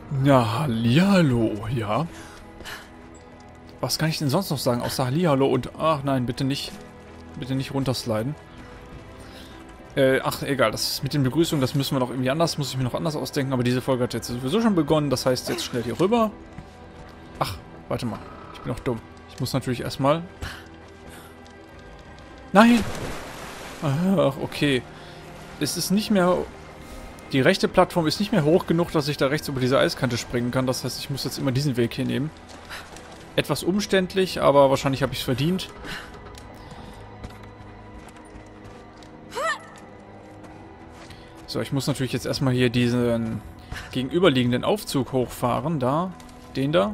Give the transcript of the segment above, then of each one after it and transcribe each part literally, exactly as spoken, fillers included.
Ja, hallihallo, ja. Was kann ich denn sonst noch sagen, außer hallihallo und... Ach nein, bitte nicht. Bitte nicht runtersliden. Äh, ach, egal, das mit den Begrüßungen, das müssen wir noch irgendwie anders, muss ich mir noch anders ausdenken, aber diese Folge hat jetzt sowieso schon begonnen, das heißt jetzt schnell hier rüber. Ach, warte mal, ich bin auch dumm. Ich muss natürlich erstmal... Nein! Ach, okay. Es ist nicht mehr... Die rechte Plattform ist nicht mehr hoch genug, dass ich da rechts über diese Eiskante springen kann. Das heißt, ich muss jetzt immer diesen Weg hier nehmen. Etwas umständlich, aber wahrscheinlich habe ich es verdient. So, ich muss natürlich jetzt erstmal hier diesen gegenüberliegenden Aufzug hochfahren. Da, den da.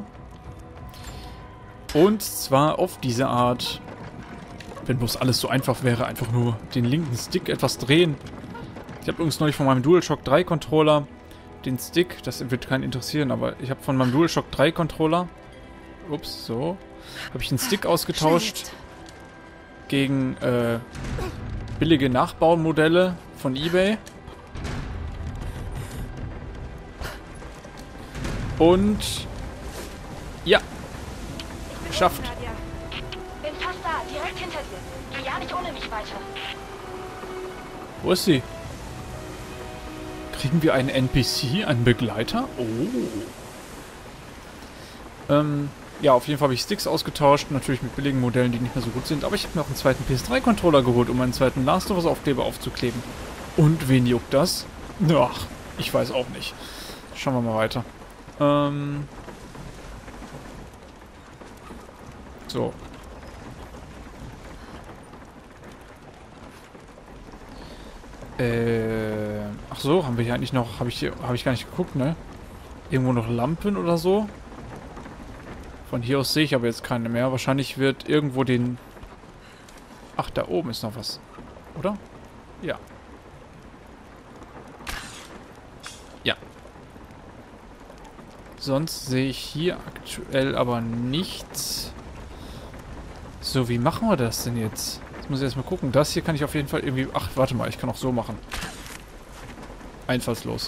Und zwar auf diese Art. Wenn bloß alles so einfach wäre, einfach nur den linken Stick etwas drehen. Ich habe übrigens neulich von meinem DualShock drei Controller den Stick, das wird keinen interessieren, aber ich habe von meinem DualShock drei Controller, ups, so, habe ich den Stick ausgetauscht gegen äh, billige Nachbaumodelle von eBay. Und ja, geschafft. Bin fast da, direkt hinter dir. Geh ja nicht ohne mich weiter. Wo ist sie? Kriegen wir einen N P C, einen Begleiter? Oh. Ähm, ja, auf jeden Fall habe ich Sticks ausgetauscht. Natürlich mit billigen Modellen, die nicht mehr so gut sind. Aber ich habe mir auch einen zweiten P S drei Controller geholt, um einen zweiten Last of Us Aufkleber aufzukleben. Und wen juckt das? Ach, ich weiß auch nicht. Schauen wir mal weiter. Ähm. So. Äh, ach so, haben wir hier eigentlich noch, habe ich hier, habe ich gar nicht geguckt, ne? Irgendwo noch Lampen oder so? Von hier aus sehe ich aber jetzt keine mehr. Wahrscheinlich wird irgendwo den... Ach, da oben ist noch was. Oder? Ja. Ja. Sonst sehe ich hier aktuell aber nichts. So, wie machen wir das denn jetzt? Jetzt muss ich erstmal gucken. Das hier kann ich auf jeden Fall irgendwie... Ach, warte mal, ich kann auch so machen. Einfallslos.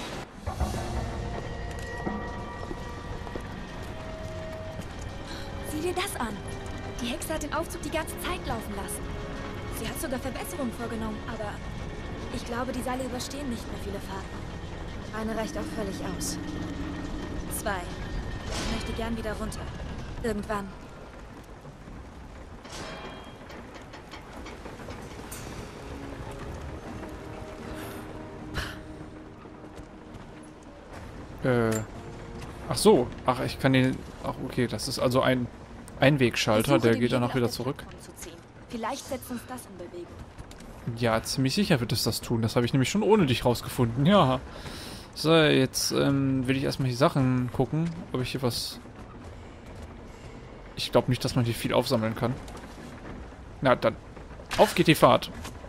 Sieh dir das an. Die Hexe hat den Aufzug die ganze Zeit laufen lassen. Sie hat sogar Verbesserungen vorgenommen, aber ich glaube, die Seile überstehen nicht mehr viele Fahrten. Eine reicht auch völlig aus. Zwei. Ich möchte gern wieder runter. Irgendwann. Äh. Ach so. Ach, ich kann den... Ach, okay. Das ist also ein Einwegschalter. Der geht dann auch wieder zurück. Vielleicht setzt uns das in Bewegung. Ja, ziemlich sicher wird es das tun. Das habe ich nämlich schon ohne dich rausgefunden. Ja. So, jetzt ähm, will ich erstmal die Sachen gucken, ob ich hier was... Ich glaube nicht, dass man hier viel aufsammeln kann. Na, dann. Auf geht die Fahrt.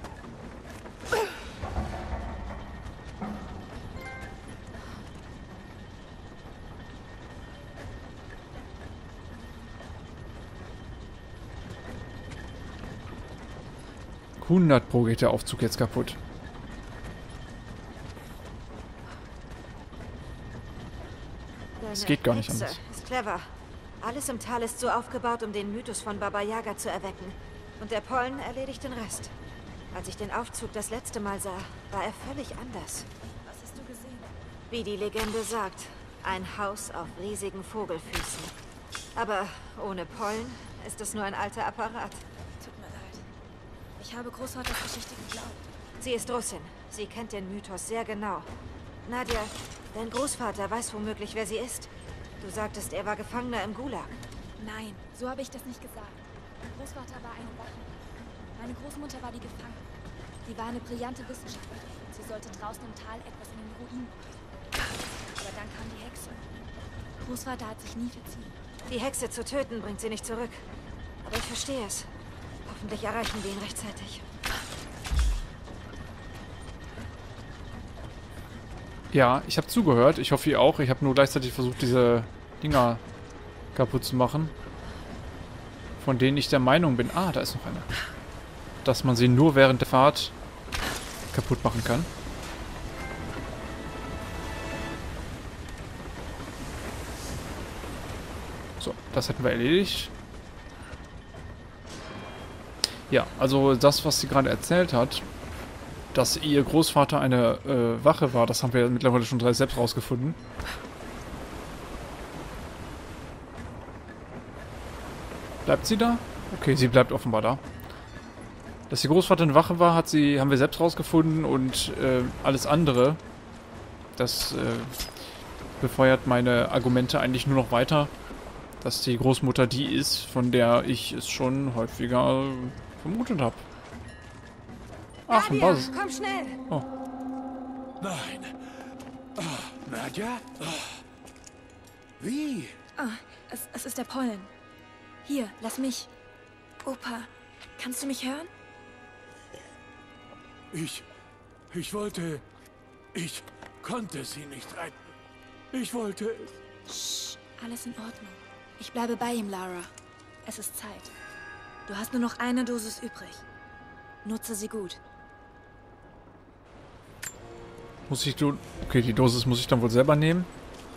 hundert Pro geht der Aufzug jetzt kaputt. Es geht gar nicht anders. Ist clever. Alles im Tal ist so aufgebaut, um den Mythos von Baba Yaga zu erwecken. Und der Pollen erledigt den Rest. Als ich den Aufzug das letzte Mal sah, war er völlig anders. Was hast du gesehen? Wie die Legende sagt, ein Haus auf riesigen Vogelfüßen. Aber ohne Pollen ist es nur ein alter Apparat. Tut mir leid. Ich habe Großvaters Geschichte geglaubt. Sie ist Russin. Sie kennt den Mythos sehr genau. Nadja, dein Großvater weiß womöglich, wer sie ist. Du sagtest, er war Gefangener im Gulag. Nein, so habe ich das nicht gesagt. Mein Großvater war eine Wache. Meine Großmutter war die Gefangene. Sie war eine brillante Wissenschaftlerin. Sie sollte draußen im Tal etwas in den Ruinen machen. Aber dann kam die Hexe. Großvater hat sich nie verziehen. Die Hexe zu töten bringt sie nicht zurück. Aber ich verstehe es. Hoffentlich erreichen wir ihn rechtzeitig. Ja, ich habe zugehört. Ich hoffe, ihr auch. Ich habe nur gleichzeitig versucht, diese Dinger kaputt zu machen. Von denen ich der Meinung bin... Ah, da ist noch eine. Dass man sie nur während der Fahrt kaputt machen kann. So, das hätten wir erledigt. Ja, also das, was sie gerade erzählt hat, dass ihr Großvater eine äh, Wache war, das haben wir mittlerweile schon selbst rausgefunden. Bleibt sie da? Okay, sie bleibt offenbar da. Dass ihr Großvater eine Wache war, hat sie, haben wir selbst rausgefunden und äh, alles andere, das äh, befeuert meine Argumente eigentlich nur noch weiter, dass die Großmutter die ist, von der ich es schon häufiger vermutet habe. Ach, ein Buzz. Komm schnell! Oh. Nein. Oh, Nadja? Oh. Wie? Ah, es, es ist der Pollen. Hier, lass mich. Opa, kannst du mich hören? Ich... Ich wollte... Ich konnte sie nicht retten. Ich wollte es... Shh, alles in Ordnung. Ich bleibe bei ihm, Lara. Es ist Zeit. Du hast nur noch eine Dosis übrig. Nutze sie gut. Muss ich... Do okay, die Dosis muss ich dann wohl selber nehmen.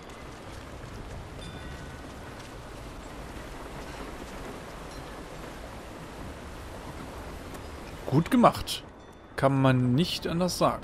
Gut gemacht. Kann man nicht anders sagen.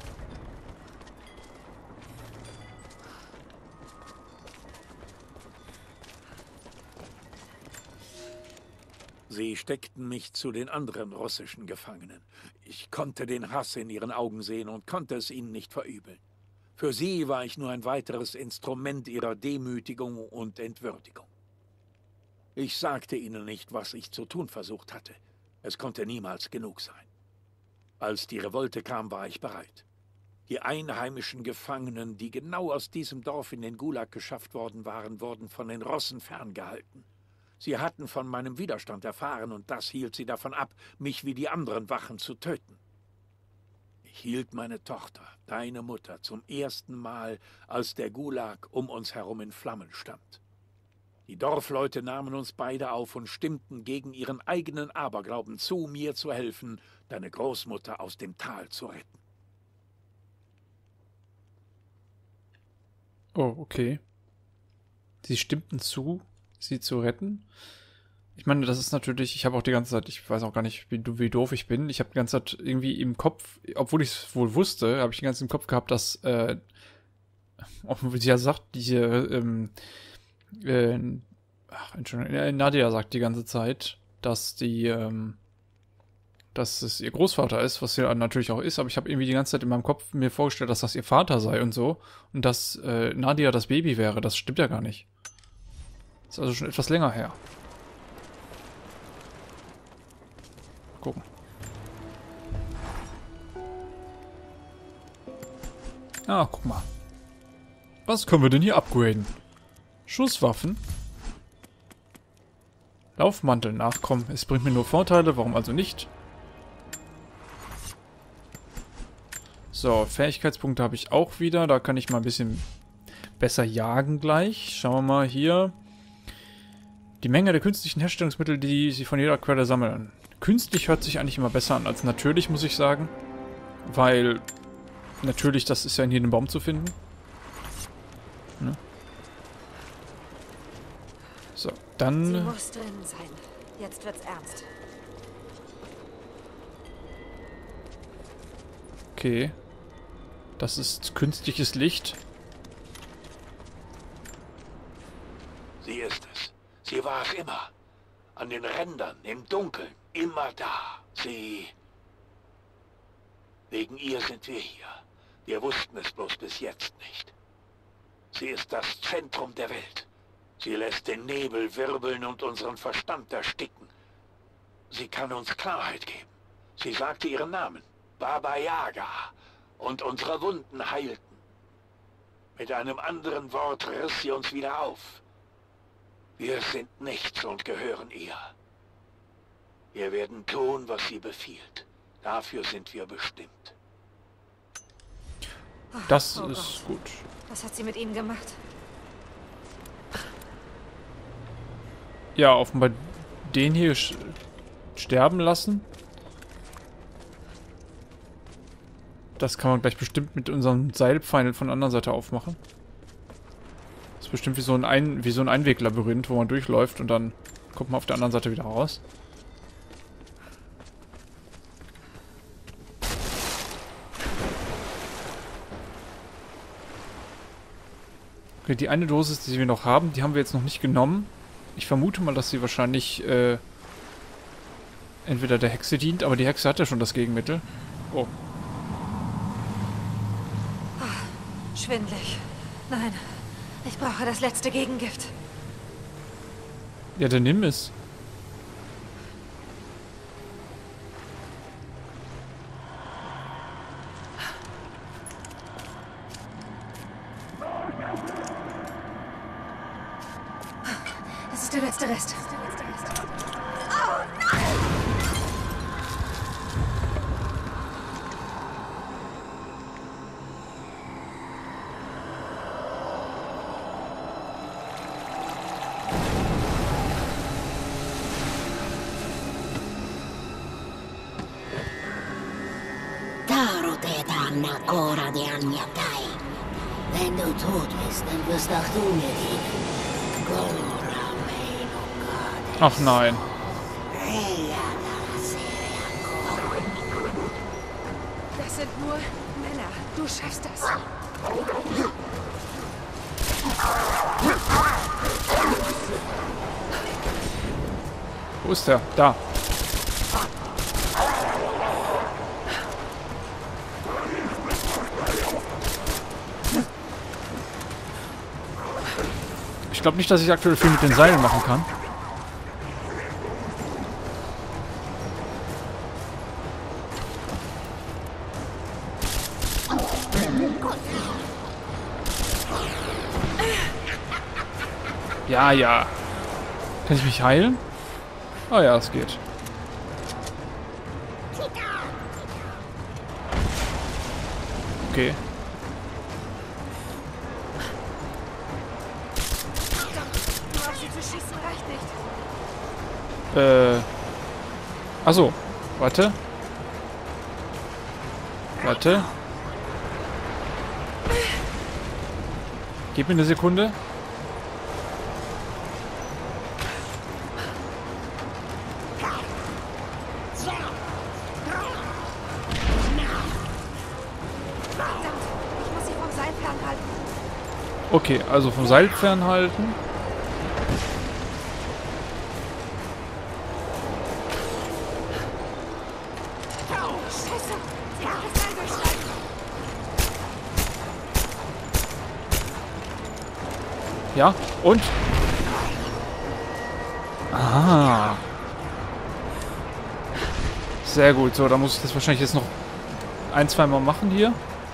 Sie steckten mich zu den anderen russischen Gefangenen. Ich konnte den Hass in ihren Augen sehen und konnte es ihnen nicht verübeln. Für sie war ich nur ein weiteres Instrument ihrer Demütigung und Entwürdigung. Ich sagte ihnen nicht, was ich zu tun versucht hatte. Es konnte niemals genug sein. Als die Revolte kam, war ich bereit. Die einheimischen Gefangenen, die genau aus diesem Dorf in den Gulag geschafft worden waren, wurden von den Russen ferngehalten. Sie hatten von meinem Widerstand erfahren und das hielt sie davon ab, mich wie die anderen Wachen zu töten. Ich hielt meine Tochter, deine Mutter, zum ersten Mal, als der Gulag um uns herum in Flammen stand. Die Dorfleute nahmen uns beide auf und stimmten gegen ihren eigenen Aberglauben zu, mir zu helfen, deine Großmutter aus dem Tal zu retten. Oh, okay. Sie stimmten zu, sie zu retten. Ich meine, das ist natürlich, ich habe auch die ganze Zeit, ich weiß auch gar nicht, wie, wie doof ich bin. Ich habe die ganze Zeit irgendwie im Kopf, obwohl ich es wohl wusste, habe ich die ganze Zeit im Kopf gehabt, dass, äh, wie sie ja sagt, diese, ähm, äh, ach, Entschuldigung, Nadja sagt die ganze Zeit, dass die, ähm, dass es ihr Großvater ist, was sie natürlich auch ist, aber ich habe irgendwie die ganze Zeit in meinem Kopf mir vorgestellt, dass das ihr Vater sei und so und dass äh, Nadja das Baby wäre. Das stimmt ja gar nicht. Ist also schon etwas länger her. Gucken. Ah, guck mal. Was können wir denn hier upgraden? Schusswaffen. Laufmantel nachkommen. Es bringt mir nur Vorteile, warum also nicht? So, Fähigkeitspunkte habe ich auch wieder. Da kann ich mal ein bisschen besser jagen gleich. Schauen wir mal hier. Die Menge der künstlichen Herstellungsmittel, die sie von jeder Quelle sammeln. Künstlich hört sich eigentlich immer besser an als natürlich, muss ich sagen. Weil natürlich, das ist ja in jedem Baum zu finden. Ne? So, dann... Sie muss drin sein. Jetzt wird's ernst. Okay. Das ist künstliches Licht. Sie ist es. Sie war es immer. An den Rändern, im Dunkeln, immer da. Sie... Wegen ihr sind wir hier. Wir wussten es bloß bis jetzt nicht. Sie ist das Zentrum der Welt. Sie lässt den Nebel wirbeln und unseren Verstand ersticken. Sie kann uns Klarheit geben. Sie sagte ihren Namen. Baba Yaga. Und unsere Wunden heilten. Mit einem anderen Wort riss sie uns wieder auf. Wir sind nichts und gehören ihr. Wir werden tun, was sie befiehlt. Dafür sind wir bestimmt. Das Oh ist Gott. gut. Was hat sie mit ihnen gemacht? Ja, offenbar den hier sch- sterben lassen. Das kann man gleich bestimmt mit unserem Seilpfeil von der anderen Seite aufmachen. Das ist bestimmt wie so ein, ein, wie so ein Einweglabyrinth, wo man durchläuft und dann kommt man auf der anderen Seite wieder raus. Okay, die eine Dosis, die wir noch haben, die haben wir jetzt noch nicht genommen. Ich vermute mal, dass sie wahrscheinlich äh, entweder der Hexe dient, aber die Hexe hat ja schon das Gegenmittel. Oh. Oh, schwindelig. Nein, ich brauche das letzte Gegengift. Ja, dann nimm es. Das ist der letzte Rest. Ancora di anni a Kai. Wenn du tot bist, dann wirst auch du mir dienen. Gora meno Gottes. Ach nein. Das sind nur Männer. Du schaffst das. Wo ist der? Da. Ich glaube nicht, dass ich aktuell viel mit den Seilen machen kann. Ja, ja. Kann ich mich heilen? Ah ja, es geht. Okay. Äh. Achso. Warte. Warte. Gib mir eine Sekunde. Okay, also vom Seil fernhalten. Ja, und? Ah. Sehr gut. So, dann muss ich das wahrscheinlich jetzt noch ein, zwei Mal machen hier.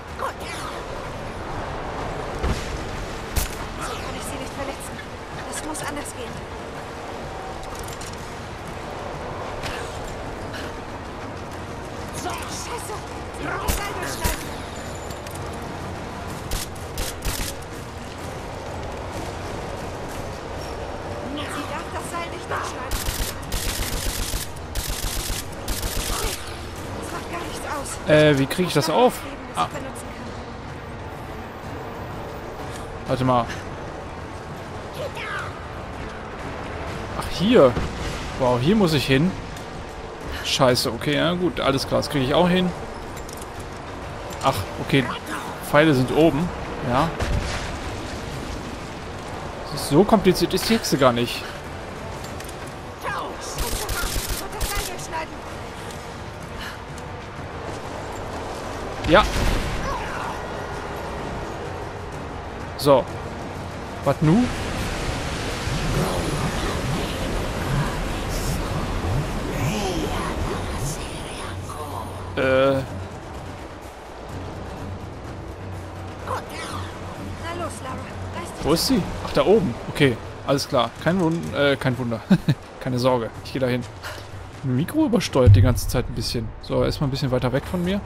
Äh, wie kriege ich das auf? Ah. Warte mal. Ach, hier. Wow, hier muss ich hin. Scheiße, okay, ja gut, alles klar, das kriege ich auch hin. Ach, okay. Pfeile sind oben. Ja. So kompliziert ist die Hexe gar nicht. Ja. So. Was nu? Äh. Wo ist sie? Ach, da oben. Okay, alles klar. Kein, Wund äh, kein Wunder. Keine Sorge. Ich gehe dahin. Mikro übersteuert die ganze Zeit ein bisschen. So, erstmal ein bisschen weiter weg von mir.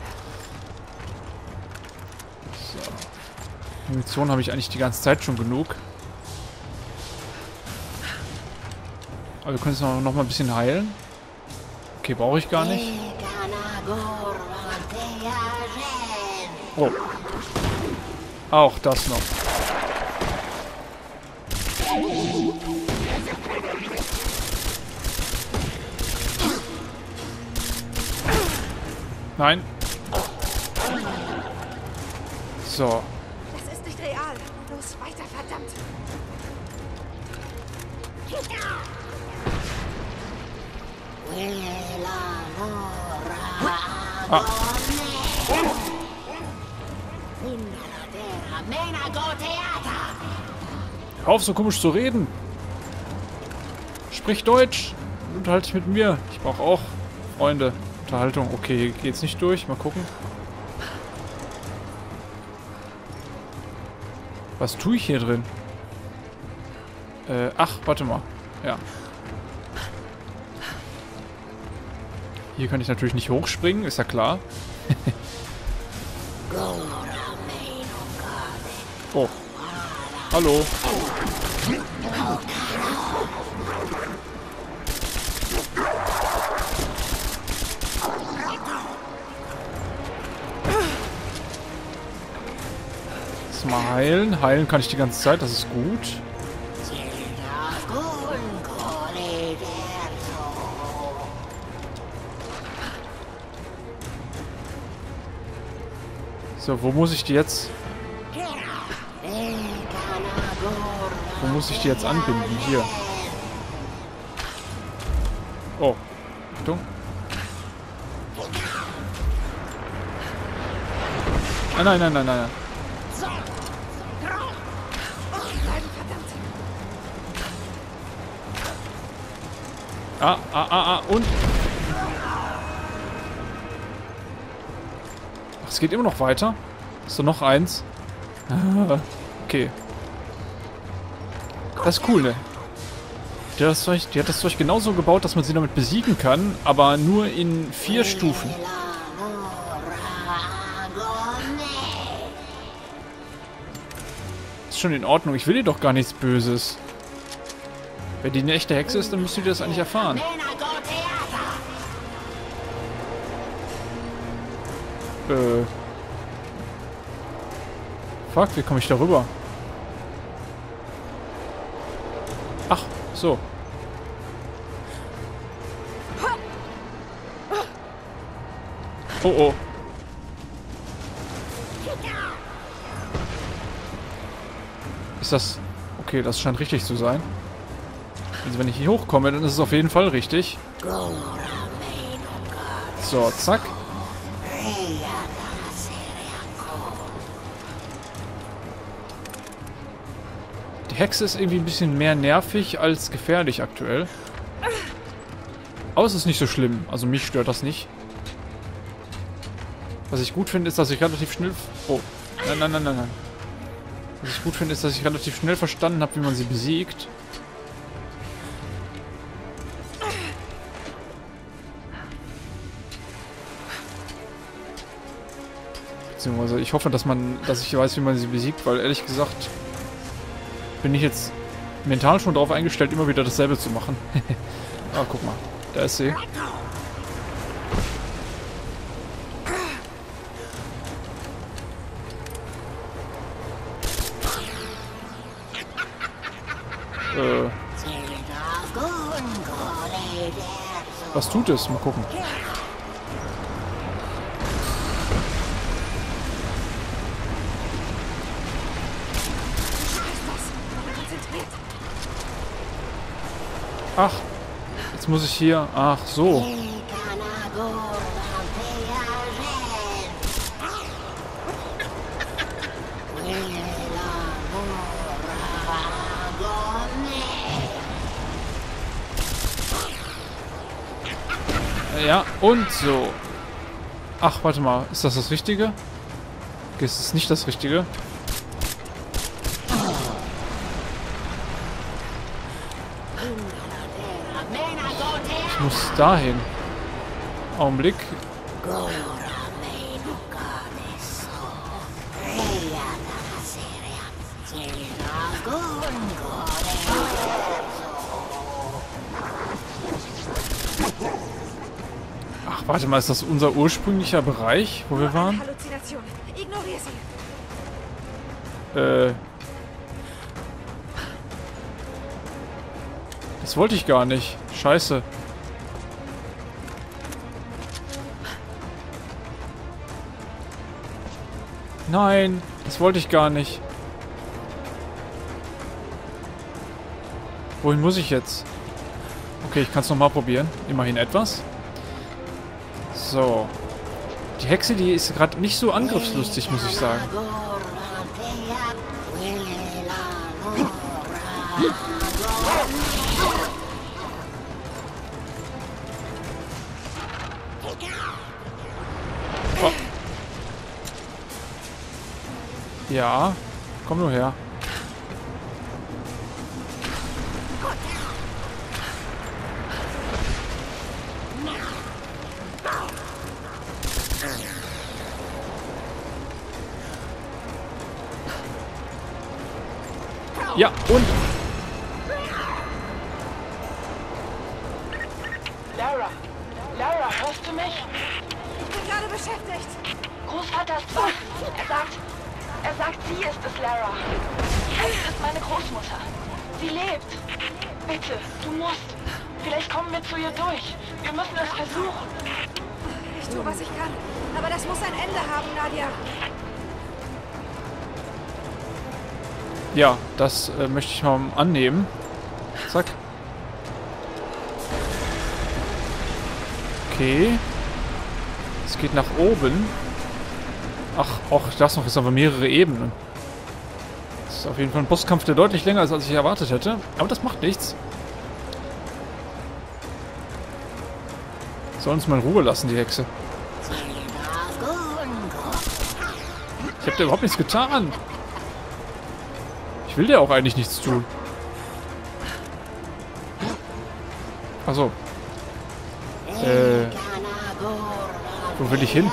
So. Munition habe ich eigentlich die ganze Zeit schon genug. Aber wir können es noch, noch mal ein bisschen heilen. Okay, brauche ich gar nicht. Oh. Auch das noch. Nein. So. Das ist nicht real. Los, weiter, verdammt. Ah. Hör auf, so komisch zu reden. Sprich Deutsch. Unterhalte dich mit mir. Ich brauche auch Freunde. Unterhaltung. Okay, hier geht's nicht durch. Mal gucken. Was tue ich hier drin? Äh, ach, warte mal. Ja. Hier kann ich natürlich nicht hochspringen, ist ja klar. Oh. Hallo. Jetzt mal heilen. Heilen kann ich die ganze Zeit, das ist gut. So, wo muss ich die jetzt... Wo muss ich die jetzt anbinden? Hier. Oh. Achtung. Ah, nein, nein, nein, nein, nein. Ah, ah, ah, ah, und... Ach, es geht immer noch weiter. Ist da noch eins? Ah, okay. Das ist cool, ne? Die hat das Zeug, die hat das Zeug genauso gebaut, dass man sie damit besiegen kann, aber nur in vier Stufen. Ist schon in Ordnung. Ich will ihr doch gar nichts Böses. Wenn die eine echte Hexe ist, dann müsst ihr das eigentlich erfahren. Äh. Fuck, wie komme ich da rüber? Ach, so. Oh, oh. Ist das... Okay, das scheint richtig zu sein. Also wenn ich hier hochkomme, dann ist es auf jeden Fall richtig. So, zack. Die Hexe ist irgendwie ein bisschen mehr nervig als gefährlich aktuell. Aber es ist nicht so schlimm. Also mich stört das nicht. Was ich gut finde, ist, dass ich relativ schnell... Oh. Nein, nein, nein, nein, nein. Was ich gut finde, ist, dass ich relativ schnell verstanden habe, wie man sie besiegt. Beziehungsweise ich hoffe, dass man, dass ich weiß, wie man sie besiegt, weil ehrlich gesagt bin ich jetzt mental schon darauf eingestellt, immer wieder dasselbe zu machen. Ah, guck mal. Da ist sie. Äh. Was tut es? Mal gucken. Ach, jetzt muss ich hier... Ach, so. Ja, und so. Ach, warte mal. Ist das das Richtige? Okay, es ist nicht das Richtige. Ich muss dahin. Augenblick. Ach, warte mal, ist das unser ursprünglicher Bereich, wo wir waren? Halluzination. Ignoriere sie. Äh. Das wollte ich gar nicht. Scheiße. Nein, das wollte ich gar nicht. Wohin muss ich jetzt? Okay, ich kann es nochmal probieren. Immerhin etwas. So. Die Hexe, die ist gerade nicht so angriffslustig, muss ich sagen. Oh. Ja, komm nur her. Ja, und? Lara, Lara, hörst du mich? Ich bin gerade beschäftigt. Großvater ist wach. Er sagt, er sagt, sie ist es, Lara. Es ist meine Großmutter. Sie lebt. Bitte, du musst. Vielleicht kommen wir zu ihr durch. Wir müssen es versuchen. Ich tue, was ich kann. Aber das muss ein Ende haben, Nadia. Ja, das äh, möchte ich mal annehmen. Zack. Okay. Es geht nach oben. Ach, auch das noch ist aber mehrere Ebenen. Das ist auf jeden Fall ein Bosskampf, der deutlich länger ist, als ich erwartet hätte. Aber das macht nichts. Soll uns mal in Ruhe lassen, die Hexe. Ich habe dir überhaupt nichts getan. Ich will dir auch eigentlich nichts tun. Achso. Äh. Wo will ich hin?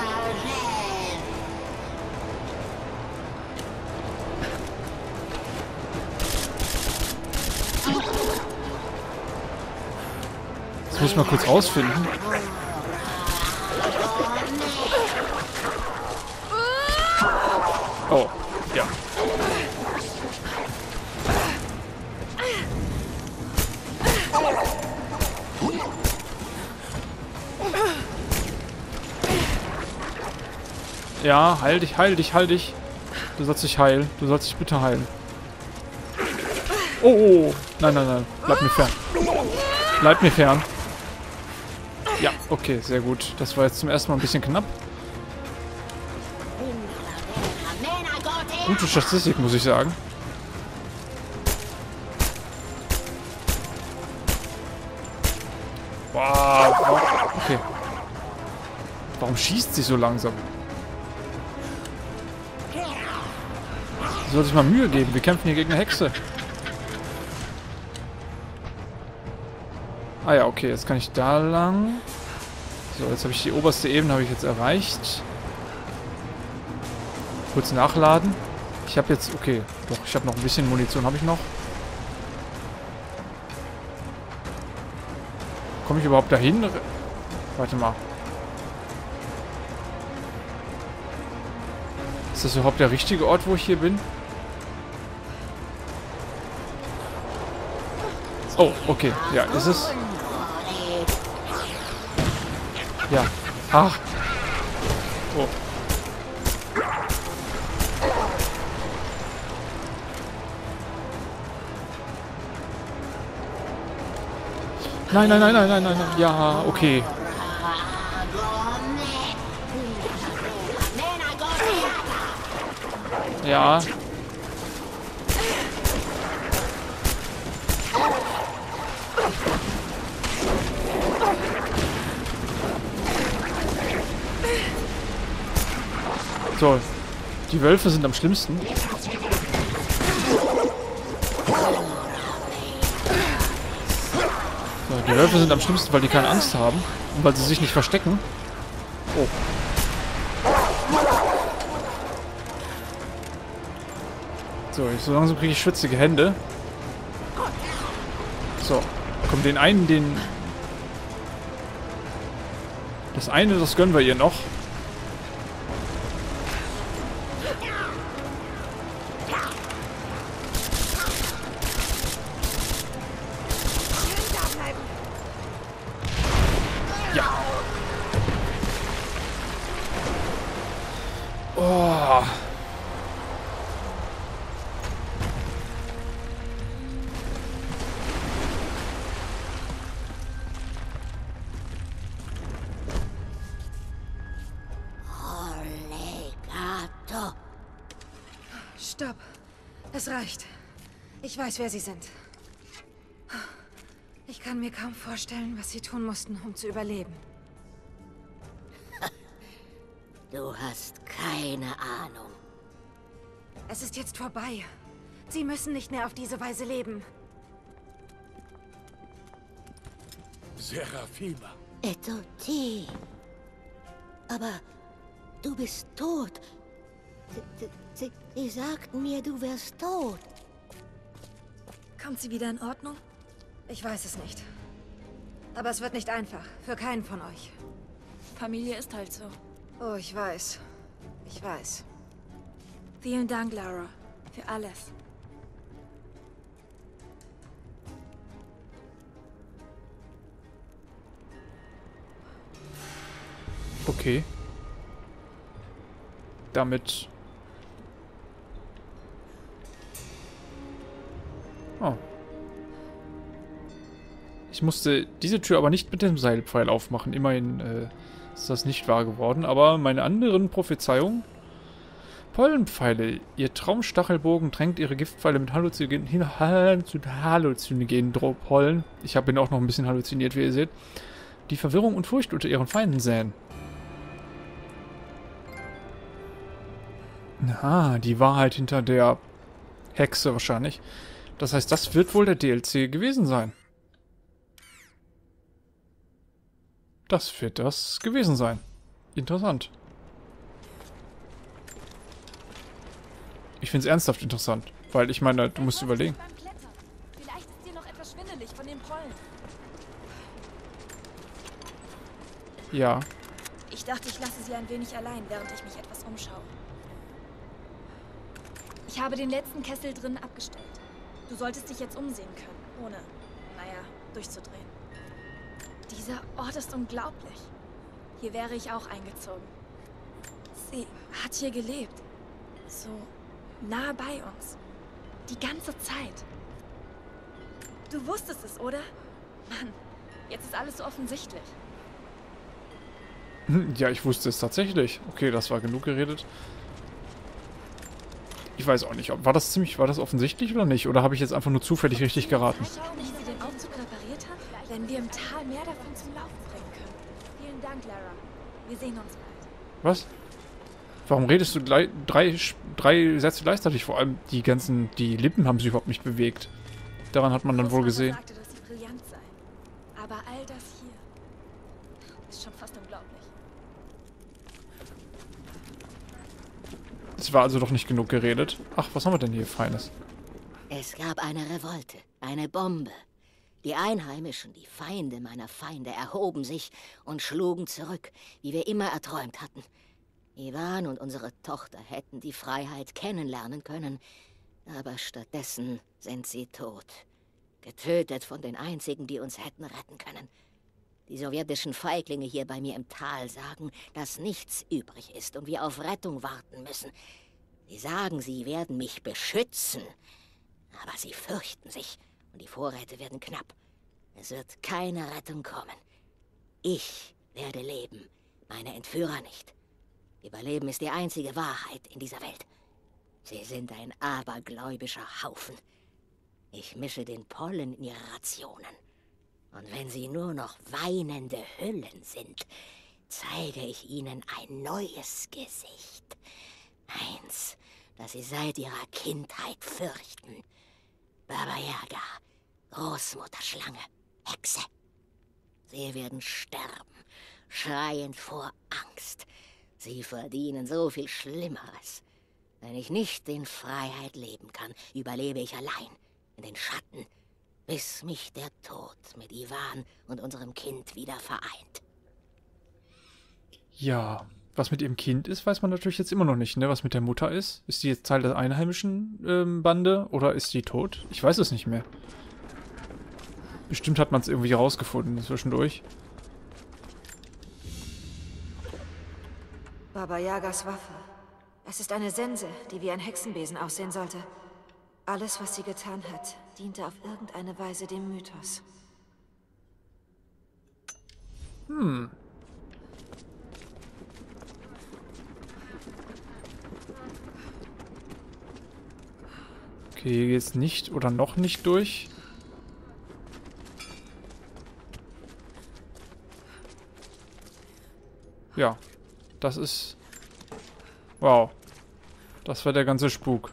Das muss ich mal kurz rausfinden. Oh, ja. Ja, heil dich, heil dich, heil dich. Du sollst dich heilen. Du sollst dich bitte heilen. Oh, oh, oh. Nein, nein, nein. Bleib mir fern. Bleib mir fern. Ja, okay, sehr gut. Das war jetzt zum ersten Mal ein bisschen knapp. Gute Statistik, muss ich sagen. Wow. Okay. Warum schießt sie so langsam? Sie soll sich mal Mühe geben. Wir kämpfen hier gegen eine Hexe. Ah ja, okay. Jetzt kann ich da lang. So, jetzt habe ich die oberste Ebene habe ich jetzt erreicht. Kurz nachladen. Ich habe jetzt... Okay. Doch, ich habe noch ein bisschen Munition. Habe ich noch? Komme ich überhaupt dahin? Warte mal. Ist das überhaupt der richtige Ort, wo ich hier bin? Oh, okay. Ja, ist es. Ja. Ach. Oh. Nein, nein, nein, nein, nein, nein, nein. Ja, okay. Ja. So. Die Wölfe sind am schlimmsten. So, die Wölfe sind am schlimmsten, weil die keine Angst haben. Und weil sie sich nicht verstecken. Oh. So, ich, so langsam kriege ich schwitzige Hände. So. Komm, den einen, den... Das eine, das gönnen wir ihr noch. Ja. Oh. Stopp. Es reicht. Ich weiß, wer Sie sind. Ich kann mir kaum vorstellen, was Sie tun mussten, um zu überleben. Du hast keine Ahnung. Es ist jetzt vorbei. Sie müssen nicht mehr auf diese Weise leben. Seraphima. Etoti. Aber du bist tot. Sie, sie, sie sagten mir, du wärst tot. Kommt sie wieder in Ordnung? Ich weiß es nicht. Aber es wird nicht einfach. Für keinen von euch. Familie ist halt so. Oh, ich weiß. Ich weiß. Vielen Dank, Lara. Für alles. Okay. Damit... Oh. Ich musste diese Tür aber nicht mit dem Seilpfeil aufmachen. Immerhin äh, ist das nicht wahr geworden. Aber meine anderen Prophezeiungen... Pollenpfeile. Ihr Traumstachelbogen tränkt ihre Giftpfeile mit halluzinogenen halluzinogenen Pollen. Ich habe ihn auch noch ein bisschen halluziniert, wie ihr seht. Die Verwirrung und Furcht unter ihren Feinden säen. Aha, die Wahrheit hinter der Hexe wahrscheinlich. Das heißt, das wird wohl der D L C gewesen sein. Das wird das gewesen sein. Interessant. Ich finde es ernsthaft interessant, weil ich meine, du musst überlegen. Vielleicht ist dir noch etwas schwindelig von den Pollen. Ja. Ich dachte, ich lasse sie ein wenig allein, während ich mich etwas umschaue. Ich habe den letzten Kessel drin abgestellt. Du solltest dich jetzt umsehen können, ohne, naja, durchzudrehen. Dieser Ort ist unglaublich. Hier wäre ich auch eingezogen. Sie hat hier gelebt. So nah bei uns. Die ganze Zeit. Du wusstest es, oder? Mann, jetzt ist alles so offensichtlich. Ja, ich wusste es tatsächlich. Okay, das war genug geredet. Ich weiß auch nicht, ob, war das ziemlich, war das offensichtlich oder nicht? Oder habe ich jetzt einfach nur zufällig richtig geraten? Wie sie den Aufzug repariert hat, werden wir im Tal mehr davon zum Laufen bringen können. Vielen Dank, Lara. Wir sehen uns bald. Was? Warum redest du drei, drei, drei Sätze gleichzeitig? Vor allem die ganzen, die Lippen haben sich überhaupt nicht bewegt. Daran hat man dann wohl gesehen. Sagte, dass sie brillant seien. Aber all das hier ist schon fast unglaublich. Es war also doch nicht genug geredet. Ach, was haben wir denn hier Feines? Es gab eine Revolte, eine Bombe. Die Einheimischen, die Feinde meiner Feinde, erhoben sich und schlugen zurück, wie wir immer erträumt hatten. Ivan und unsere Tochter hätten die Freiheit kennenlernen können, aber stattdessen sind sie tot. Getötet von den Einzigen, die uns hätten retten können. Die sowjetischen Feiglinge hier bei mir im Tal sagen, dass nichts übrig ist und wir auf Rettung warten müssen. Sie sagen, sie werden mich beschützen, aber sie fürchten sich und die Vorräte werden knapp. Es wird keine Rettung kommen. Ich werde leben, meine Entführer nicht. Überleben ist die einzige Wahrheit in dieser Welt. Sie sind ein abergläubischer Haufen. Ich mische den Pollen in ihre Rationen. Und wenn sie nur noch weinende Hüllen sind, zeige ich ihnen ein neues Gesicht. Eins, das sie seit ihrer Kindheit fürchten. Baba Yaga, Großmutterschlange, Hexe. Sie werden sterben, schreiend vor Angst. Sie verdienen so viel Schlimmeres. Wenn ich nicht in Freiheit leben kann, überlebe ich allein, in den Schatten, bis mich der Tod mit Ivan und unserem Kind wieder vereint. Ja, was mit ihrem Kind ist, weiß man natürlich jetzt immer noch nicht, ne? Was mit der Mutter ist? Ist sie jetzt Teil der einheimischen ähm, Bande oder ist sie tot? Ich weiß es nicht mehr. Bestimmt hat man es irgendwie rausgefunden zwischendurch. Baba Yagas Waffe. Es ist eine Sense, die wie ein Hexenbesen aussehen sollte. Alles, was sie getan hat, diente auf irgendeine Weise dem Mythos. Hm. Okay, hier geht's nicht oder noch nicht durch. Ja, das ist... Wow. Das war der ganze Spuk.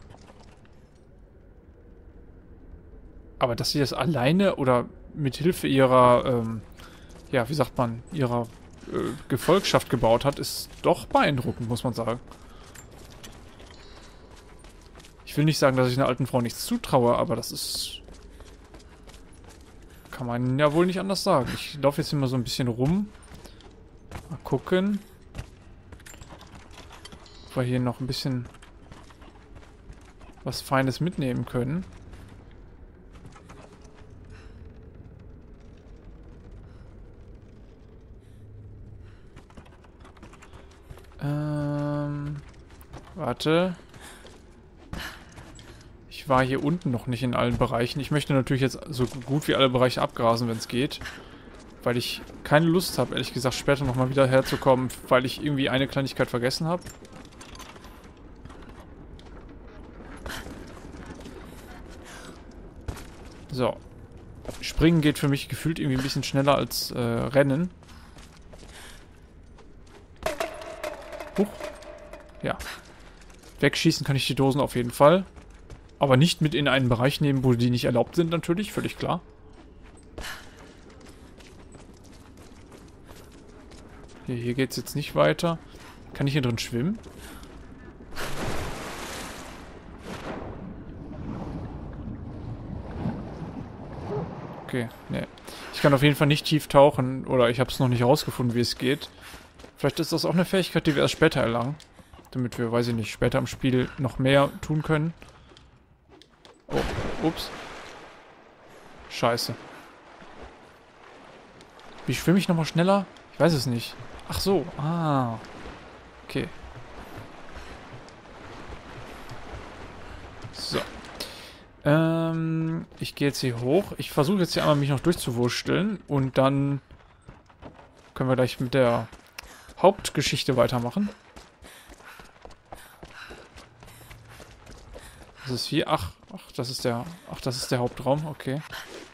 Aber dass sie das alleine oder mit Hilfe ihrer, ähm, ja, wie sagt man, ihrer äh, Gefolgschaft gebaut hat, ist doch beeindruckend, muss man sagen. Ich will nicht sagen, dass ich einer alten Frau nichts zutraue, aber das ist... Kann man ja wohl nicht anders sagen. Ich laufe jetzt hier mal so ein bisschen rum. Mal gucken. Ob wir hier noch ein bisschen was Feines mitnehmen können. Ähm... Warte. Ich war hier unten noch nicht in allen Bereichen. Ich möchte natürlich jetzt so gut wie alle Bereiche abgrasen, wenn es geht. Weil ich keine Lust habe, ehrlich gesagt, später nochmal wieder herzukommen, weil ich irgendwie eine Kleinigkeit vergessen habe. So. Springen geht für mich gefühlt irgendwie ein bisschen schneller als äh, Rennen. Huch. Ja. Wegschießen kann ich die Dosen auf jeden Fall. Aber nicht mit in einen Bereich nehmen, wo die nicht erlaubt sind, natürlich. Völlig klar. Hier, hier geht es jetzt nicht weiter. Kann ich hier drin schwimmen? Okay, ne. Ich kann auf jeden Fall nicht tief tauchen. Oder ich habe es noch nicht herausgefunden, wie es geht. Vielleicht ist das auch eine Fähigkeit, die wir erst später erlangen. Damit wir, weiß ich nicht, später im Spiel noch mehr tun können. Oh, ups. Scheiße. Wie schwimme ich nochmal schneller? Ich weiß es nicht. Ach so, ah. Okay. So. Ähm, ich gehe jetzt hier hoch. Ich versuche jetzt hier einmal mich noch durchzuwursteln. Und dann können wir gleich mit der Hauptgeschichte weitermachen. Was ist hier? Ach, ach, das ist der. Ach, das ist der Hauptraum, okay.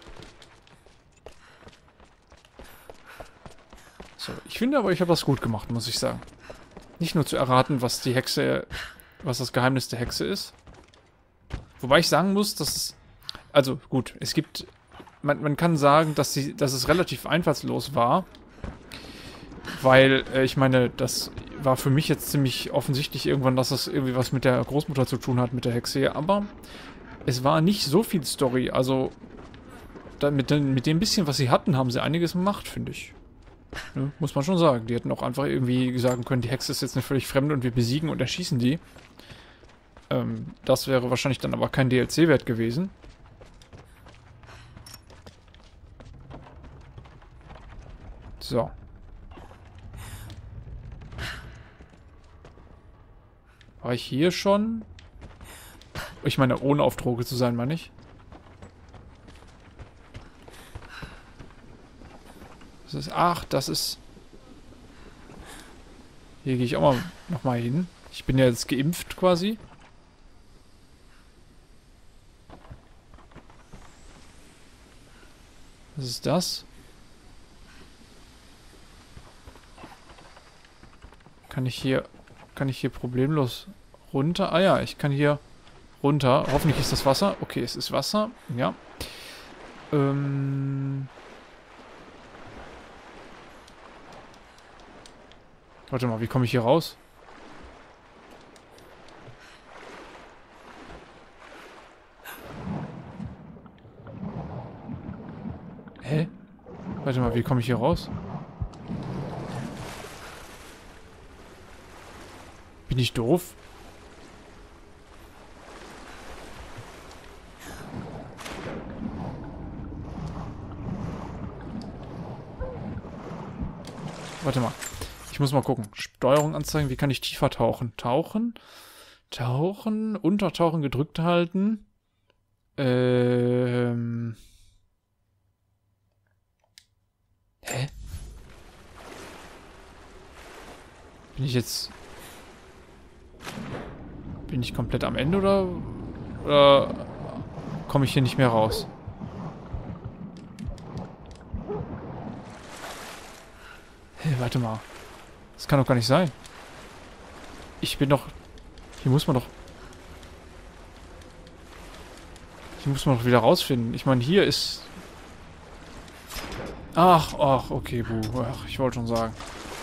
So, ich finde aber, ich habe das gut gemacht, muss ich sagen. Nicht nur zu erraten, was die Hexe, was das Geheimnis der Hexe ist. Wobei ich sagen muss, dass es, also gut, es gibt, man, man kann sagen, dass, sie, dass es relativ einfallslos war. Weil, äh, ich meine, das war für mich jetzt ziemlich offensichtlich irgendwann, dass das irgendwie was mit der Großmutter zu tun hat, mit der Hexe. Aber es war nicht so viel Story. Also, da mit, den, mit dem bisschen, was sie hatten, haben sie einiges gemacht, finde ich. Ne? Muss man schon sagen. Die hätten auch einfach irgendwie sagen können, die Hexe ist jetzt eine völlig fremde und wir besiegen und erschießen die. Ähm, das wäre wahrscheinlich dann aber kein D L C wert gewesen. So. War ich hier schon? Ich meine, ohne auf Droge zu sein, meine ich. Das ist... Ach, das ist... Hier gehe ich auch mal nochmal hin. Ich bin ja jetzt geimpft quasi. Was ist das? Kann ich hier... Kann ich hier problemlos runter? Ah ja, ich kann hier runter. Hoffentlich ist das Wasser. Okay, es ist Wasser. Ja. Ähm... Warte mal, wie komme ich hier raus? Hä? Warte mal, wie komme ich hier raus? Bin ich doof? Warte mal. Ich muss mal gucken. Steuerung anzeigen. Wie kann ich tiefer tauchen? Tauchen. Tauchen. Untertauchen gedrückt halten. Ähm. Hä? Bin ich jetzt... Bin ich komplett am Ende oder... Oder komme ich hier nicht mehr raus. Hey, warte mal. Das kann doch gar nicht sein. Ich bin doch... Hier muss man doch... Hier muss man doch wieder rausfinden. Ich meine, hier ist... Ach, ach, okay, buh. Ach, ich wollte schon sagen.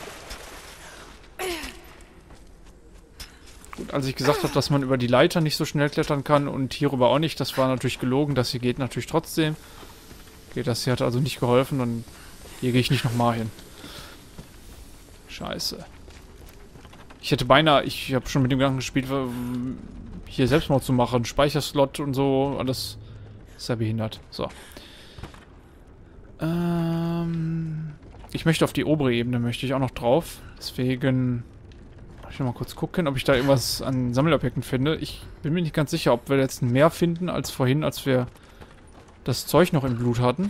Gut, als ich gesagt habe, dass man über die Leiter nicht so schnell klettern kann und hierüber auch nicht, das war natürlich gelogen. Das hier geht natürlich trotzdem. Okay, das hier hat also nicht geholfen und hier gehe ich nicht nochmal hin. Scheiße. Ich hätte beinahe, ich habe schon mit dem Gedanken gespielt, hier Selbstmord zu machen. Speicherslot und so, alles ist ja behindert. So. Ähm, ich möchte auf die obere Ebene, möchte ich auch noch drauf. Deswegen... Ich will mal kurz gucken, ob ich da irgendwas an Sammelobjekten finde. Ich bin mir nicht ganz sicher, ob wir jetzt mehr finden als vorhin, als wir das Zeug noch im Blut hatten.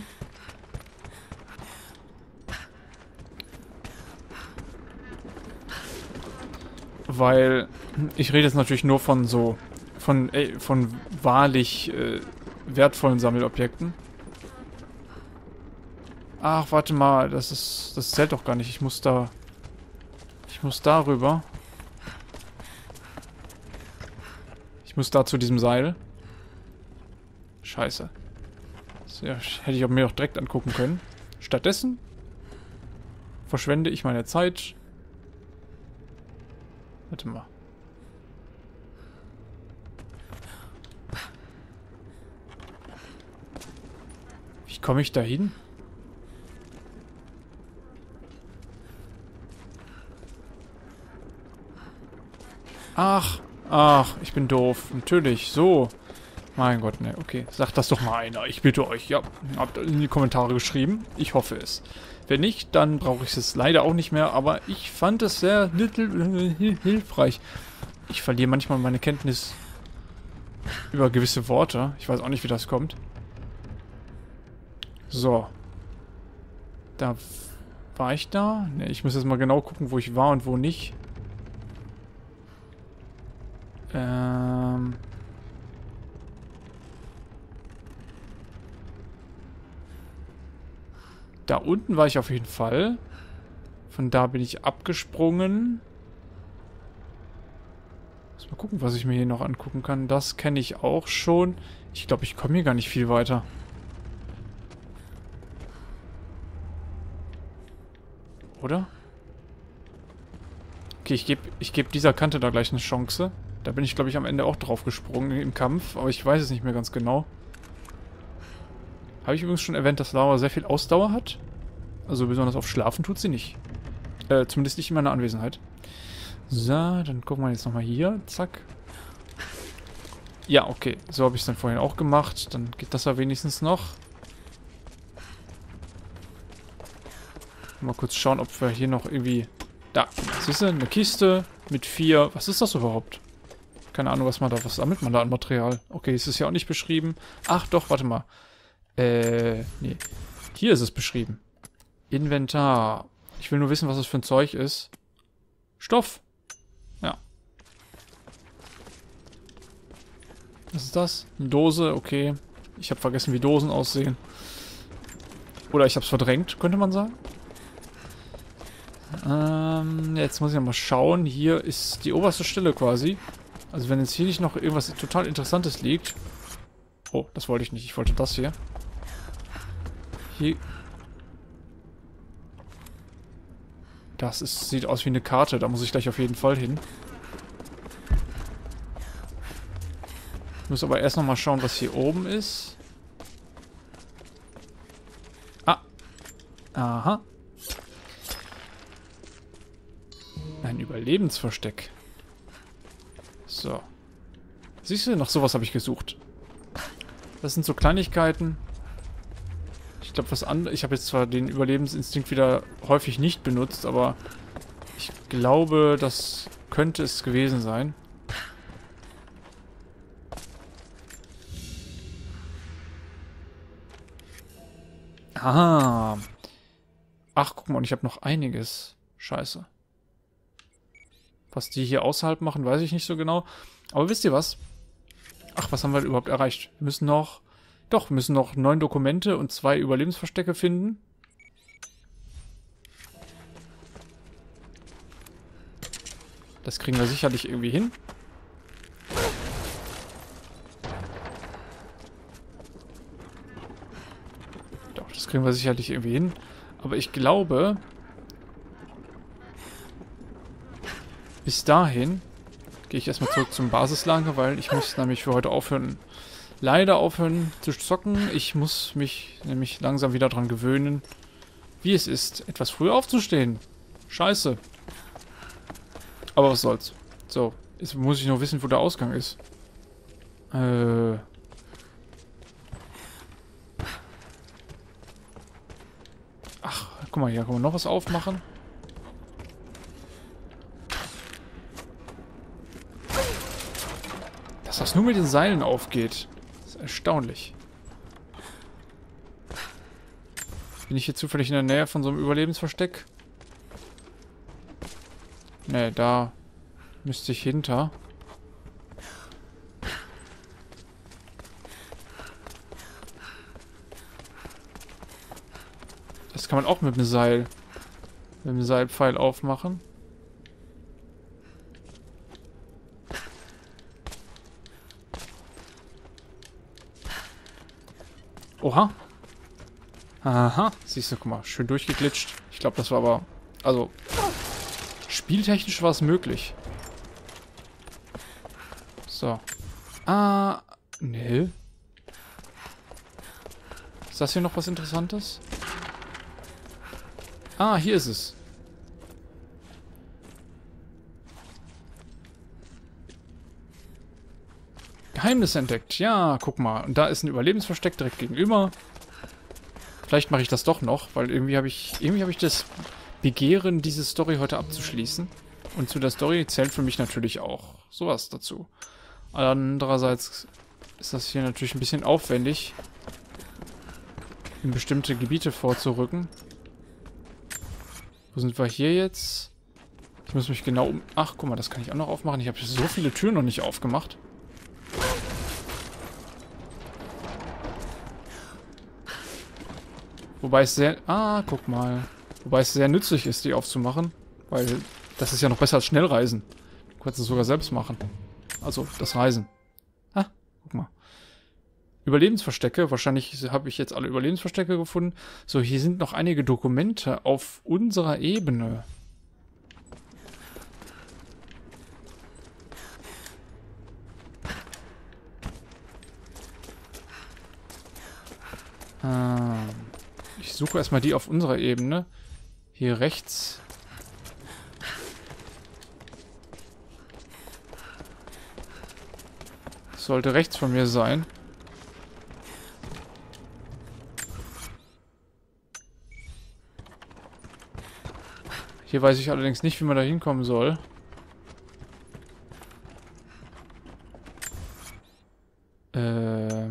Weil ich rede jetzt natürlich nur von so, von, äh, von wahrlich äh, wertvollen Sammelobjekten. Ach, warte mal, das ist, das zählt doch gar nicht. Ich muss da, ich muss da rüber. Ich muss da zu diesem Seil. Scheiße. Das ja, hätte ich mir auch direkt angucken können. Stattdessen verschwende ich meine Zeit. Warte mal. Wie komme ich da hin? Ach. Ach, ich bin doof. Natürlich, so. Mein Gott, ne, okay. Sagt das doch mal einer. Ich bitte euch. Ja, habt in die Kommentare geschrieben. Ich hoffe es. Wenn nicht, dann brauche ich es leider auch nicht mehr. Aber ich fand es sehr hilfreich. Ich verliere manchmal meine Kenntnis über gewisse Worte. Ich weiß auch nicht, wie das kommt. So. Da war ich da? Ne, ich muss jetzt mal genau gucken, wo ich war und wo nicht. Ähm... Da unten war ich auf jeden Fall. Von da bin ich abgesprungen. Muss mal gucken, was ich mir hier noch angucken kann. Das kenne ich auch schon. Ich glaube, ich komme hier gar nicht viel weiter. Oder? Okay, ich gebe ich geb dieser Kante da gleich eine Chance. Da bin ich, glaube ich, am Ende auch drauf gesprungen im Kampf. Aber ich weiß es nicht mehr ganz genau. Habe ich übrigens schon erwähnt, dass Lara sehr viel Ausdauer hat? Also besonders auf Schlafen tut sie nicht. Äh, zumindest nicht in meiner Anwesenheit. So, dann gucken wir jetzt nochmal hier. Zack. Ja, okay. So habe ich es dann vorhin auch gemacht. Dann geht das ja wenigstens noch. Mal kurz schauen, ob wir hier noch irgendwie... Da, siehst du, eine Kiste mit vier... Was ist das überhaupt? Keine Ahnung, was man da... Was sammelt man da an Material? Okay, es ist ja auch nicht beschrieben. Ach doch, warte mal. Äh, nee. Hier ist es beschrieben. Inventar. Ich will nur wissen, was das für ein Zeug ist. Stoff. Ja. Was ist das? Eine Dose, okay. Ich habe vergessen, wie Dosen aussehen. Oder ich habe es verdrängt, könnte man sagen. Ähm, jetzt muss ich mal schauen. Hier ist die oberste Stelle quasi. Also wenn jetzt hier nicht noch irgendwas total Interessantes liegt. Oh, das wollte ich nicht. Ich wollte das hier. Hier. Das ist, sieht aus wie eine Karte. Da muss ich gleich auf jeden Fall hin. Ich muss aber erst noch mal schauen, was hier oben ist. Ah. Aha. Ein Überlebensversteck. So. Siehst du, nach sowas habe ich gesucht. Das sind so Kleinigkeiten. Ich glaube, was anderes. Ich habe jetzt zwar den Überlebensinstinkt wieder häufig nicht benutzt, aber ich glaube, das könnte es gewesen sein. Aha. Ach, guck mal, und ich habe noch einiges. Scheiße. Was die hier außerhalb machen, weiß ich nicht so genau. Aber wisst ihr was? Ach, was haben wir überhaupt erreicht? Wir müssen noch Doch, wir müssen noch neun Dokumente und zwei Überlebensverstecke finden. Das kriegen wir sicherlich irgendwie hin. Doch, das kriegen wir sicherlich irgendwie hin. Aber ich glaube, bis dahin gehe ich erstmal zurück zum Basislager, weil ich muss nämlich für heute aufhören, leider aufhören zu zocken. Ich muss mich nämlich langsam wieder dran gewöhnen, wie es ist, etwas früher aufzustehen. Scheiße. Aber was soll's. So, jetzt muss ich noch wissen, wo der Ausgang ist. Äh... Ach, guck mal, hier kann man noch was aufmachen. Dass das nur mit den Seilen aufgeht. Das ist erstaunlich. Bin ich hier zufällig in der Nähe von so einem Überlebensversteck? Ne, da müsste ich hinter. Das kann man auch mit dem Seil, mit dem Seilpfeil aufmachen. Oha. Aha. Siehst du, guck mal, schön durchgeglitscht. Ich glaube, das war aber... Also, spieltechnisch war es möglich. So. Ah, ne. Ist das hier noch was Interessantes? Ah, hier ist es. Geheimnis entdeckt. Ja, guck mal. Und da ist ein Überlebensversteck direkt gegenüber. Vielleicht mache ich das doch noch, weil irgendwie habe ich irgendwie habe ich das Begehren, diese Story heute abzuschließen. Und zu der Story zählt für mich natürlich auch sowas dazu. Andererseits ist das hier natürlich ein bisschen aufwendig, in bestimmte Gebiete vorzurücken. Wo sind wir hier jetzt? Ich muss mich genau um... Ach, guck mal, das kann ich auch noch aufmachen. Ich habe so viele Türen noch nicht aufgemacht. Wobei es sehr... Ah, guck mal. Wobei es sehr nützlich ist, die aufzumachen. Weil das ist ja noch besser als Schnellreisen. Du kannst es sogar selbst machen. Also, das Reisen. Ah, guck mal. Überlebensverstecke. Wahrscheinlich habe ich jetzt alle Überlebensverstecke gefunden. So, hier sind noch einige Dokumente auf unserer Ebene. Ähm, ich suche erstmal die auf unserer Ebene. Hier rechts. Das sollte rechts von mir sein. Hier weiß ich allerdings nicht, wie man da hinkommen soll. Äh...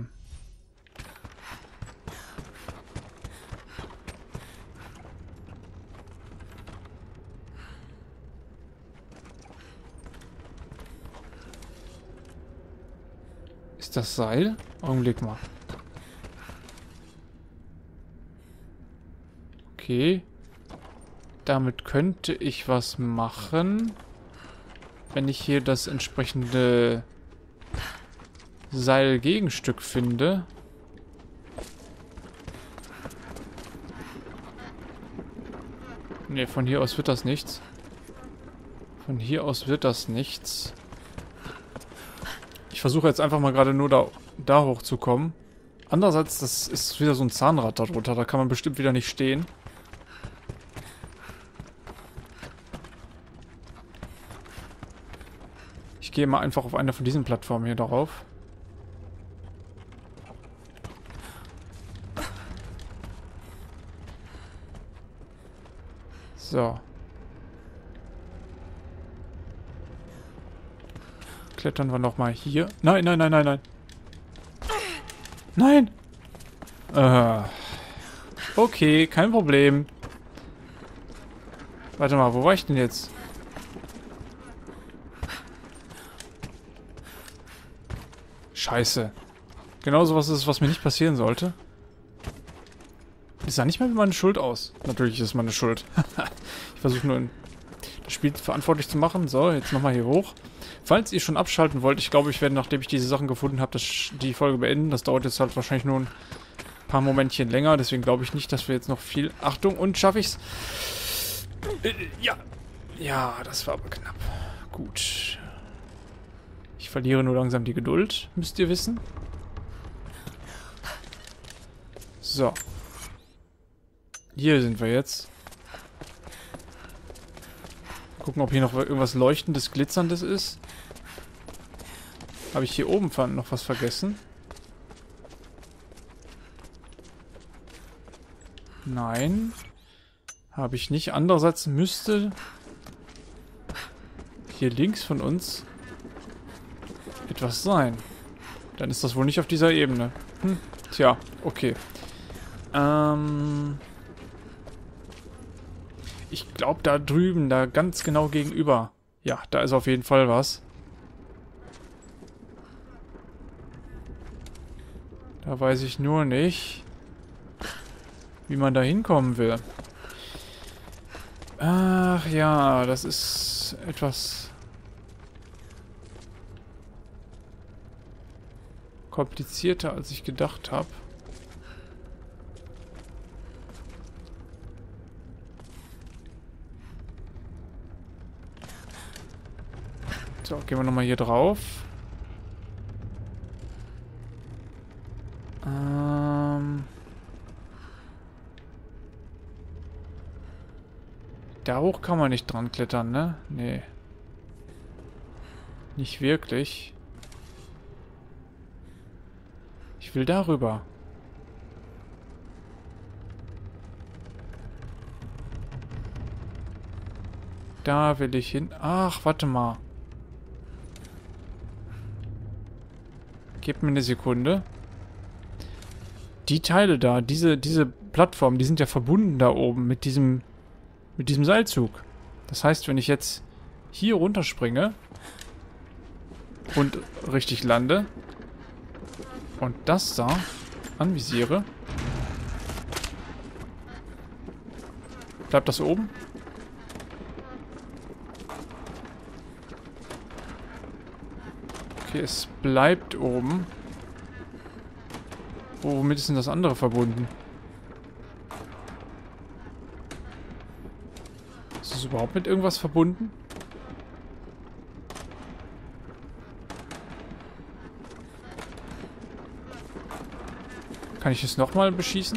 Ist das Seil? Augenblick mal. Okay. Damit könnte ich was machen, wenn ich hier das entsprechende Seilgegenstück finde. Ne, von hier aus wird das nichts. Von hier aus wird das nichts. Ich versuche jetzt einfach mal gerade nur da, da hochzukommen. Andererseits, das ist wieder so ein Zahnrad darunter. Da kann man bestimmt wieder nicht stehen. Ich gehe mal einfach auf eine von diesen Plattformen hier darauf. So. Klettern wir nochmal hier. Nein, nein, nein, nein, nein. Nein! Äh. Okay, kein Problem. Warte mal, wo war ich denn jetzt? Scheiße. Genau sowas ist es, was mir nicht passieren sollte. Es sah nicht mal wie meine Schuld aus. Natürlich ist es meine Schuld. Ich versuche nur das Spiel verantwortlich zu machen. So, jetzt nochmal hier hoch. Falls ihr schon abschalten wollt, ich glaube, ich werde, nachdem ich diese Sachen gefunden habe, die Folge beenden. Das dauert jetzt halt wahrscheinlich nur ein paar Momentchen länger. Deswegen glaube ich nicht, dass wir jetzt noch viel... Achtung, und schaffe ich's? Äh, ja. Ja, das war aber knapp. Gut. Ich verliere nur langsam die Geduld, müsst ihr wissen. So. Hier sind wir jetzt. Gucken, ob hier noch irgendwas Leuchtendes, Glitzerndes ist. Habe ich hier oben noch was vergessen? Nein. Habe ich nicht. Andererseits müsste hier links von uns etwas sein. Dann ist das wohl nicht auf dieser Ebene. Hm. Tja, okay. Ähm... Ich glaube, da drüben, da ganz genau gegenüber. Ja, da ist auf jeden Fall was. Da weiß ich nur nicht, wie man da hinkommen will. Ach ja, das ist etwas komplizierter, als ich gedacht habe. So, gehen wir nochmal hier drauf. Ähm... Da hoch kann man nicht dran klettern, ne? Nee. Nicht wirklich. Ich will darüber. Da will ich hin. Ach, warte mal. Gebt mir eine Sekunde. Die Teile da, diese, diese Plattformen, die sind ja verbunden da oben mit diesem, mit diesem Seilzug. Das heißt, wenn ich jetzt hier runterspringe und richtig lande und das da anvisiere, bleibt das oben? Okay, es bleibt oben. Womit ist denn das andere verbunden? Ist es überhaupt mit irgendwas verbunden? Kann ich es nochmal beschießen?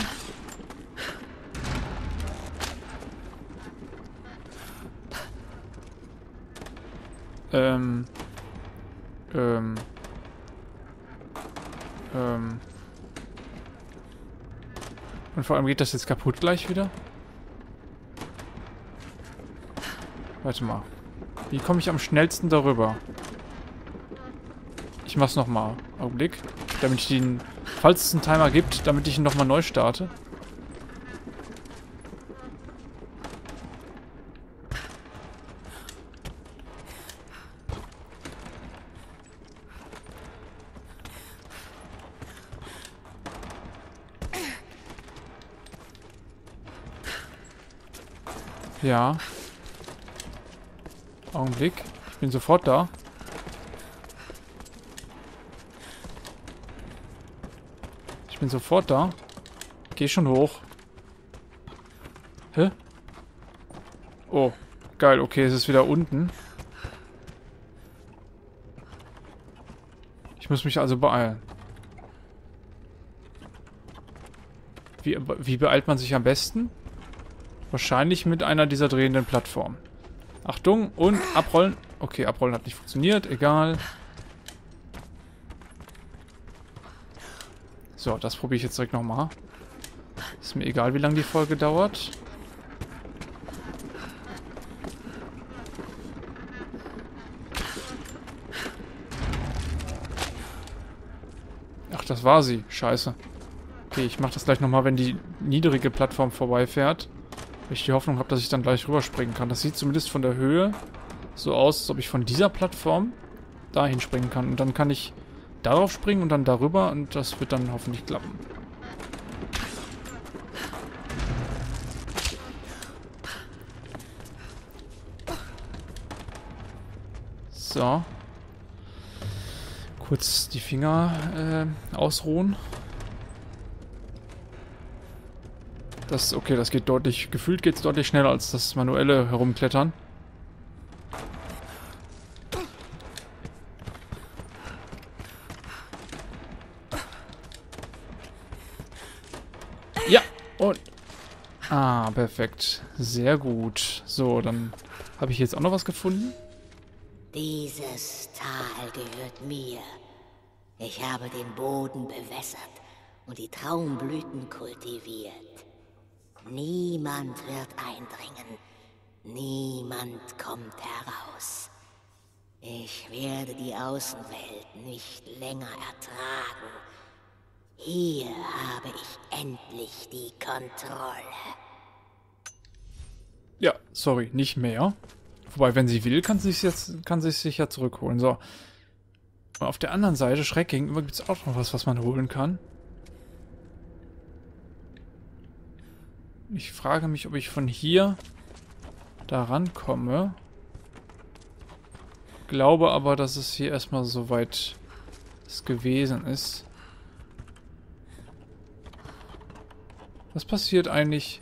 Ähm... Ähm. Ähm. Und vor allem geht das jetzt kaputt gleich wieder? Warte mal. Wie komme ich am schnellsten darüber? Ich mach's nochmal. Augenblick. Damit ich den... Falls es einen Timer gibt, damit ich ihn nochmal neu starte. Ja. Augenblick. Ich bin sofort da. Ich bin sofort da. Geh schon hoch. Hä? Oh. Geil, okay, es ist wieder unten. Ich muss mich also beeilen. Wie, wie beeilt man sich am besten? Wahrscheinlich mit einer dieser drehenden Plattformen. Achtung und abrollen. Okay, abrollen hat nicht funktioniert. Egal. So, das probiere ich jetzt direkt nochmal. Ist mir egal, wie lange die Folge dauert. Ach, das war sie. Scheiße. Okay, ich mache das gleich nochmal, wenn die niedrige Plattform vorbeifährt. Weil ich die Hoffnung habe, dass ich dann gleich rüberspringen kann. Das sieht zumindest von der Höhe so aus, als ob ich von dieser Plattform dahin springen kann. Und dann kann ich darauf springen und dann darüber und das wird dann hoffentlich klappen. So. Kurz die Finger äh, ausruhen. Das, okay, das geht deutlich, gefühlt geht es deutlich schneller als das manuelle Herumklettern. Ja, und... Ah, perfekt. Sehr gut. So, dann habe ich jetzt auch noch was gefunden. Dieses Tal gehört mir. Ich habe den Boden bewässert und die Traumblüten kultiviert. Niemand wird eindringen. Niemand kommt heraus. Ich werde die Außenwelt nicht länger ertragen. Hier habe ich endlich die Kontrolle. Ja, sorry, nicht mehr. Wobei, wenn sie will, kann sie sich jetzt, kann sie sich ja zurückholen. So. Und auf der anderen Seite, schräg gegenüber, gibt es auch noch was, was man holen kann. Ich frage mich, ob ich von hier da rankomme. Glaube aber, dass es hier erstmal soweit es gewesen ist. Was passiert eigentlich?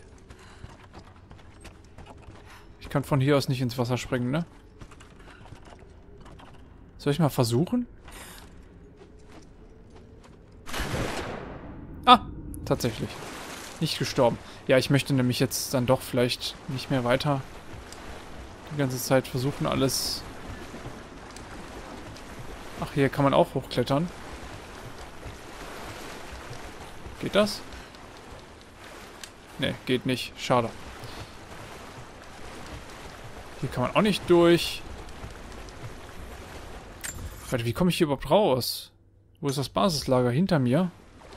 Ich kann von hier aus nicht ins Wasser springen, ne? Soll ich mal versuchen? Ah, tatsächlich. Nicht gestorben. Ja, ich möchte nämlich jetzt dann doch vielleicht nicht mehr weiter die ganze Zeit versuchen, alles... Ach, hier kann man auch hochklettern. Geht das? Ne, geht nicht. Schade. Hier kann man auch nicht durch. Warte, wie komme ich hier überhaupt raus? Wo ist das Basislager? Hinter mir?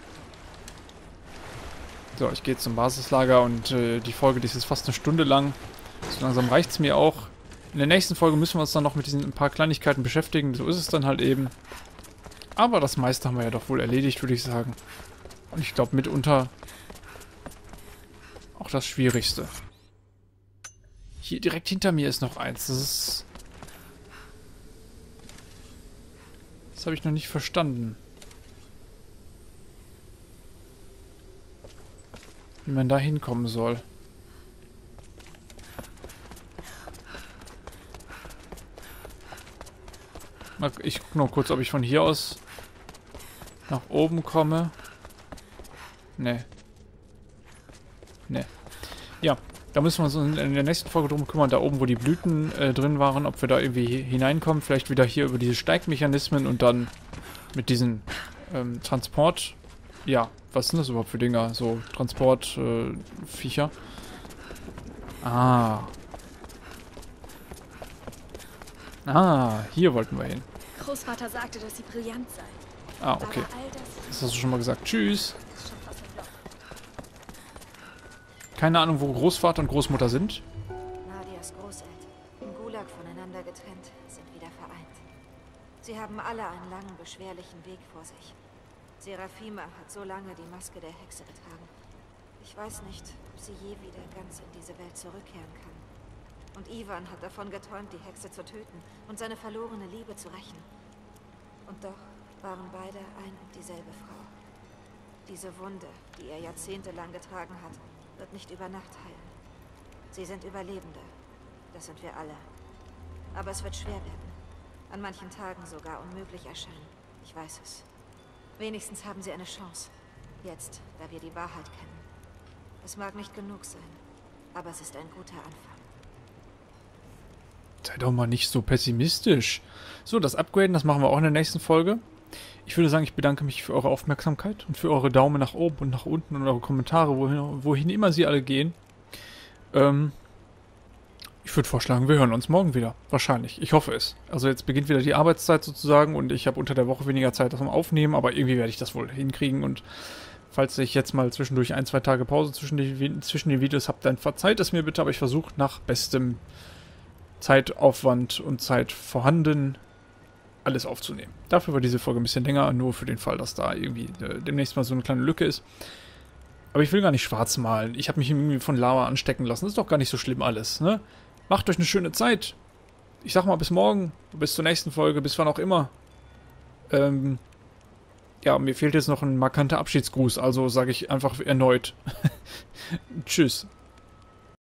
So, ich gehe zum Basislager und äh, die Folge, die ist jetzt fast eine Stunde lang. So langsam reicht es mir auch. In der nächsten Folge müssen wir uns dann noch mit diesen ein paar Kleinigkeiten beschäftigen. So ist es dann halt eben. Aber das meiste haben wir ja doch wohl erledigt, würde ich sagen. Und ich glaube mitunter auch das Schwierigste. Hier direkt hinter mir ist noch eins. Das ist... Das habe ich noch nicht verstanden. Wie man da hinkommen soll. Ich gucke noch kurz, ob ich von hier aus nach oben komme. Ne. Ne. Ja, da müssen wir uns in der nächsten Folge drum kümmern, da oben, wo die Blüten äh, drin waren, ob wir da irgendwie hineinkommen. Vielleicht wieder hier über diese Steigmechanismen und dann mit diesen ähm, Transport... Ja, was sind das überhaupt für Dinger? So Transportviecher. Äh, ah. Ah, hier wollten wir hin. Großvater sagte, dass sie brillant sei. Ah, okay. Aber all das Das hast du schon mal gesagt. Tschüss. ist schon fast ein Flop. Keine Ahnung, wo Großvater und Großmutter sind. Nadias Großeltern, im Gulag voneinander getrennt, sind wieder vereint. Sie haben alle einen langen, beschwerlichen Weg vor sich. Serafima hat so lange die Maske der Hexe getragen. Ich weiß nicht, ob sie je wieder ganz in diese Welt zurückkehren kann. Und Ivan hat davon geträumt, die Hexe zu töten und seine verlorene Liebe zu rächen. Und doch waren beide ein und dieselbe Frau. Diese Wunde, die er jahrzehntelang getragen hat, wird nicht über Nacht heilen. Sie sind Überlebende. Das sind wir alle. Aber es wird schwer werden. An manchen Tagen sogar unmöglich erscheinen. Ich weiß es. Wenigstens haben sie eine Chance. Jetzt, da wir die Wahrheit kennen. Es mag nicht genug sein, aber es ist ein guter Anfang. Sei doch mal nicht so pessimistisch. So, das Upgraden, das machen wir auch in der nächsten Folge. Ich würde sagen, ich bedanke mich für eure Aufmerksamkeit und für eure Daumen nach oben und nach unten und eure Kommentare, wohin, wohin immer sie alle gehen. Ähm, ich würde vorschlagen, wir hören uns morgen wieder. Wahrscheinlich. Ich hoffe es. Also jetzt beginnt wieder die Arbeitszeit sozusagen und ich habe unter der Woche weniger Zeit zum Aufnehmen, aber irgendwie werde ich das wohl hinkriegen und falls ich jetzt mal zwischendurch ein, zwei Tage Pause zwischen, die, zwischen den Videos habe, dann verzeiht es mir bitte, aber ich versuche nach bestem Zeitaufwand und Zeit vorhanden alles aufzunehmen. Dafür war diese Folge ein bisschen länger, nur für den Fall, dass da irgendwie äh, demnächst mal so eine kleine Lücke ist. Aber ich will gar nicht schwarz malen. Ich habe mich irgendwie von Lava anstecken lassen. Das ist doch gar nicht so schlimm alles, ne? Macht euch eine schöne Zeit. Ich sag mal bis morgen, bis zur nächsten Folge, bis wann auch immer. Ähm, ja, mir fehlt jetzt noch ein markanter Abschiedsgruß, also sage ich einfach erneut Tschüss.